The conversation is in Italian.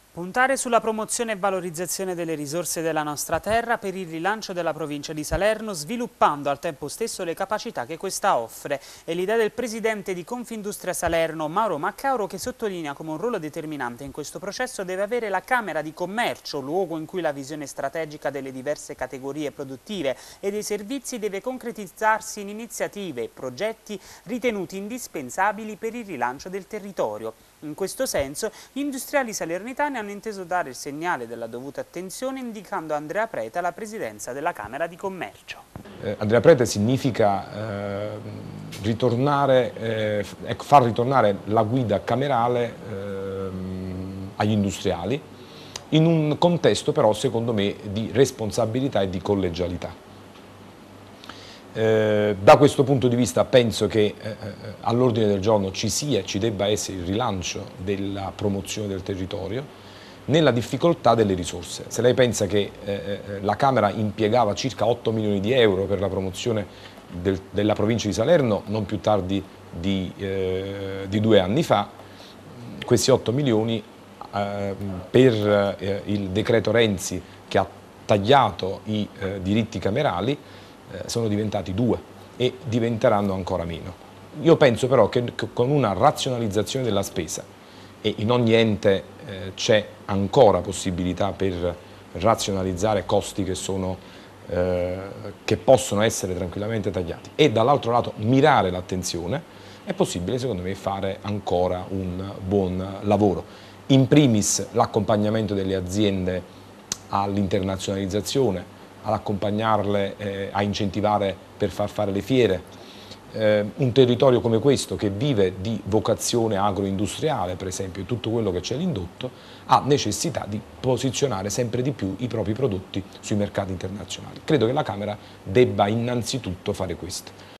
Puntare sulla promozione e valorizzazione delle risorse della nostra terra per il rilancio della provincia di Salerno, sviluppando al tempo stesso le capacità che questa offre. È l'idea del presidente di Confindustria Salerno, Mauro Maccauro, che sottolinea come un ruolo determinante in questo processo deve avere la Camera di Commercio, luogo in cui la visione strategica delle diverse categorie produttive e dei servizi deve concretizzarsi in iniziative e progetti ritenuti indispensabili per il rilancio del territorio. In questo senso, gli industriali salernitani hanno inteso dare il segnale della dovuta attenzione indicando Andrea Prete alla presidenza della Camera di Commercio. Andrea Prete significa far ritornare la guida camerale agli industriali in un contesto però secondo me di responsabilità e di collegialità. Da questo punto di vista penso che all'ordine del giorno ci debba essere il rilancio della promozione del territorio nella difficoltà delle risorse. Se lei pensa che la Camera impiegava circa 8 milioni di euro per la promozione della provincia di Salerno non più tardi di 2 anni fa, questi 8 milioni per il decreto Renzi che ha tagliato i diritti camerali sono diventati 2 e diventeranno ancora meno. Io penso però che con una razionalizzazione della spesa, e in ogni ente c'è ancora possibilità per razionalizzare costi che possono essere tranquillamente tagliati, e dall'altro lato mirare l'attenzione, è possibile secondo me fare ancora un buon lavoro. In primis l'accompagnamento delle aziende all'internazionalizzazione, ad accompagnarle, a incentivare per far fare le fiere. Un territorio come questo, che vive di vocazione agroindustriale, per esempio, tutto quello che c'è l'indotto, ha necessità di posizionare sempre di più i propri prodotti sui mercati internazionali. Credo che la Camera debba innanzitutto fare questo.